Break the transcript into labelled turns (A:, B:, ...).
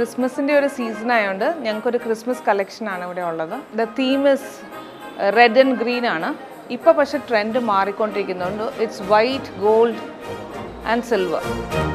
A: ക്രിസ്മസിൻ്റെ ഒരു സീസൺ ആയതുകൊണ്ട് ഞങ്ങൾക്കൊരു ക്രിസ്മസ് കളക്ഷനാണ് ഇവിടെ ഉള്ളത്. The theme is red and green ആണ്. ഇപ്പോൾ പക്ഷേ ട്രെൻഡ് മാറിക്കൊണ്ടിരിക്കുന്നുണ്ട്. It's white, gold and silver.